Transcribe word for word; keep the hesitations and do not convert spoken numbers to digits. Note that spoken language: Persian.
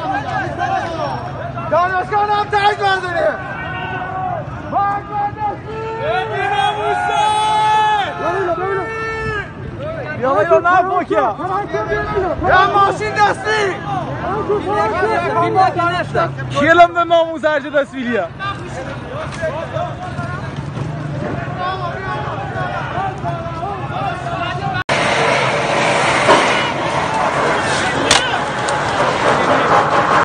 دانشگاه هم ترک برداره بیا بیا نه پوکیا یا ماشین دستی کیلم به ناموز هرچه دست ویلیا